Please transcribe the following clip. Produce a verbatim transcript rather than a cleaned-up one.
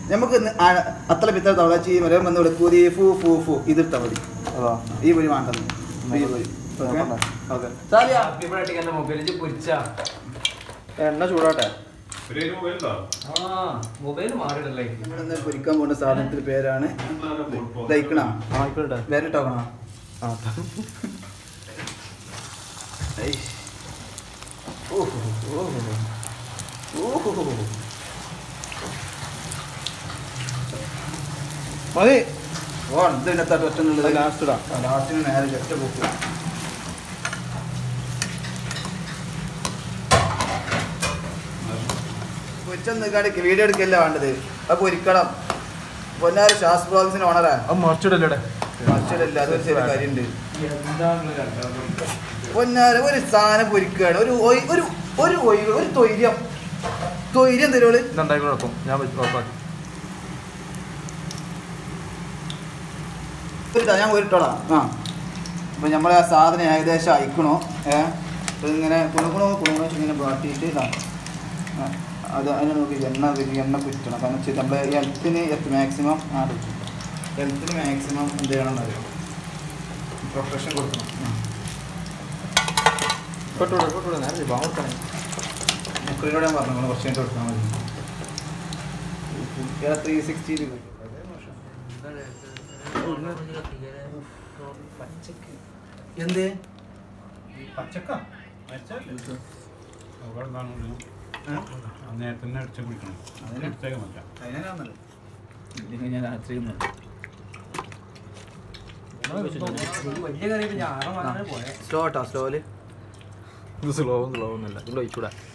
നമുക്ക് അത്ര പിത്ര തവളച്ചി മരം വന്ന് വിളിക്കൂതി ഫൂ ഫൂ ഫൂ ഇതിട്ടാൽ മതി ഈ പൊരി വേണ്ടത് എണ്ണ ചൂടാട്ടെ പൊരിക്കാൻ പോകേണ്ട സാധനത്തിന്റെ പേരാണ് ദഹിക്കണ വേറിട്ടോക്കണോ മതി ഓ ഇത് ഇതിനകത്ത് ഒറ്റ ലാസ്റ്റ് ലാസ്റ്റിന് നേരെ ഒറ്റ പോക്ക് പൊരിച്ചൊന്നും നിൽക്കാണ്ട് വീഡിയോ എടുക്കല്ല വേണ്ടത് അത് പൊരിക്കണം പൊന്നാറ് ശാസ്ത്ര ബ്ലോഗ്സിന് ഓണറാ മറിച്ചിടല്ലേ മറിച്ചിടല്ല അതൊരു ചെറിയ കാര്യമുണ്ട് പൊന്നാറ് ഒരു സാധനം പൊരിക്കുകയാണ് ഒരു ഒരു ഒരു ഒഴിവ് ഒരു തൊയ്ര്യം തൊയ്ര്യം തരുവോള് കുഴപ്പം ഞാൻ ഉറപ്പാക്കി ഞാൻ പോയിട്ടോളാം ആ അപ്പം നമ്മളെ ആ സാധനം ഏകദേശം അയക്കണോ ഏഹ് ഇങ്ങനെ കുണുകുണോ കുണുകുണോ ഇങ്ങനെ വാട്ടിയിട്ട് ഇതാണ് അത് അതിനെ നോക്കി എണ്ണ എണ്ണ കുറ്റണം കാരണം വെച്ചാൽ നമ്മുടെ ഹെൽത്തിന് മാക്സിമം ആ ഹെൽത്തിന് മാക്സിമം എന്ത് ചെയ്യണമെന്ന് അറിയാം പ്രൊട്ടക്ഷൻ കൊടുക്കണം മുക്കളിനോട് ഞാൻ പറഞ്ഞു കുറച്ച് കഴിഞ്ഞിട്ട് കൊടുത്താൽ മതി ത്രീ സിക്സ്റ്റി എന്ത് പച്ചക്ക നേരത്തെ അടിച്ചു കുടിക്കണം അതിനടുത്തേക്ക് നോക്കാം അതിനാണല്ലോ ഇല്ലെങ്കിൽ ഞാൻ രാത്രി സ്ലോ കേട്ടോ സ്ലോയില് ഇത് സ്ലോ സ്ലോ ഒന്നുമില്ല ഇവിടെ ഒഴിച്ചൂടാ